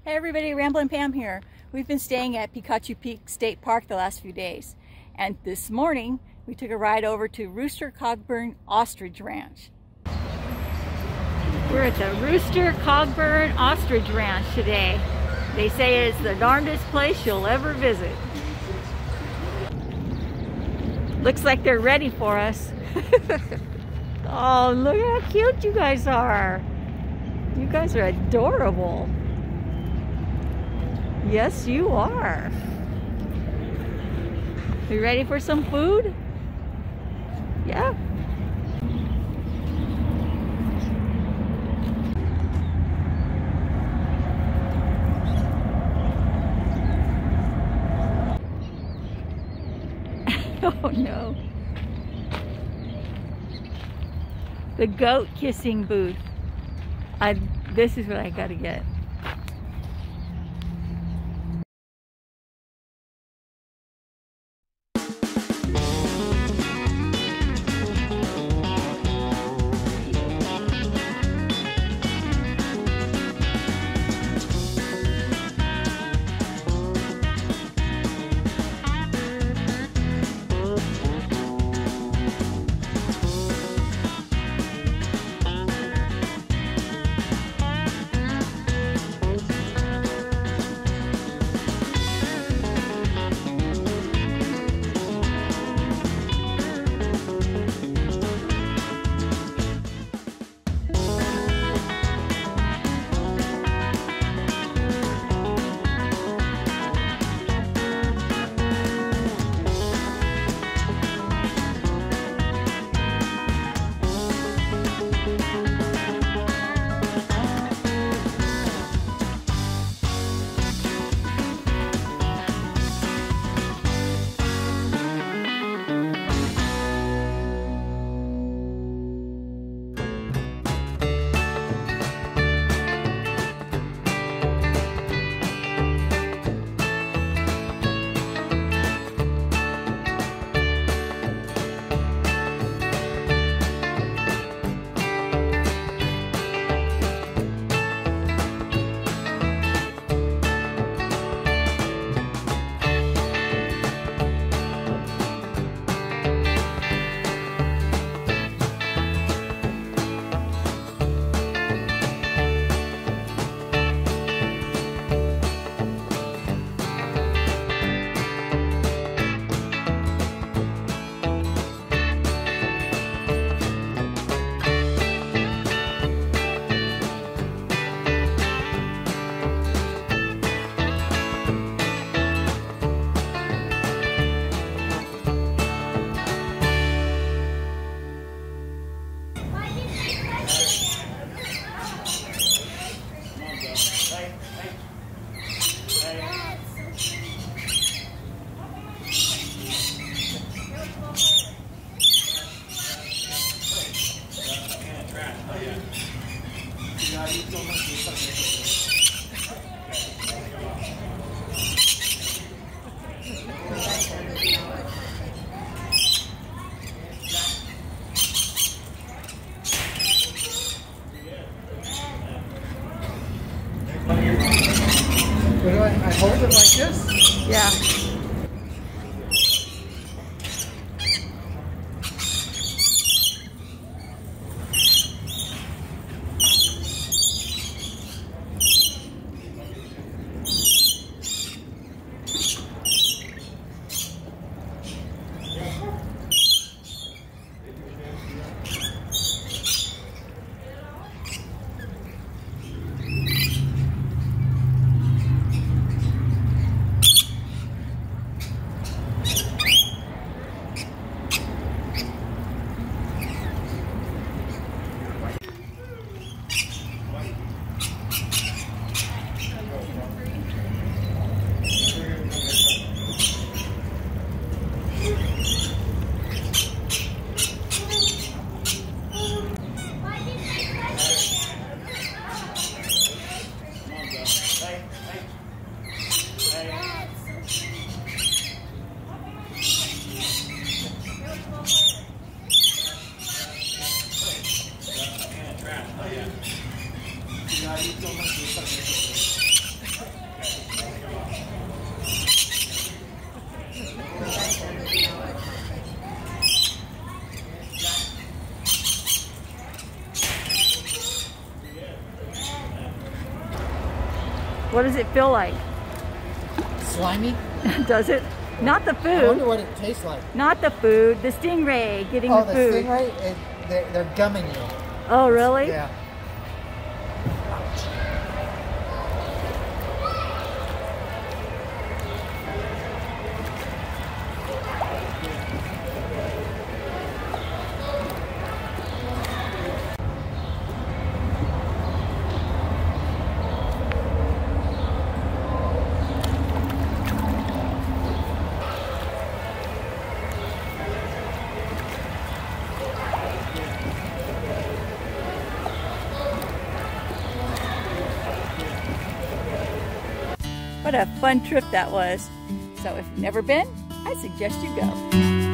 Hey everybody, Ramblin Pam here. We've been staying at Pikachu Peak State Park the last few days, and this morning we took a ride over to Rooster Cogburn Ostrich Ranch. We're at the Rooster Cogburn Ostrich Ranch today. They say it's the darndest place you'll ever visit. Looks like they're ready for us. Oh, look how cute you guys are. You guys are adorable. Yes, you are. You ready for some food? Yeah. Oh no. The goat kissing booth. This is what I gotta get. I hold it like this? Yeah. What does it feel like? Slimy. Does it? Not the I food. wonder what it tastes like. Not the food. The stingray getting the food. Oh, the stingray? They're gumming you. Oh, really? Yeah. What a fun trip that was. So if you've never been, I suggest you go.